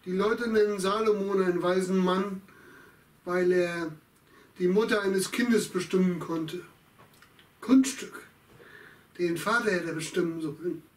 Die Leute nennen Salomon einen weisen Mann, weil er die Mutter eines Kindes bestimmen konnte. Kunststück. Den Vater hätte er bestimmen sollen.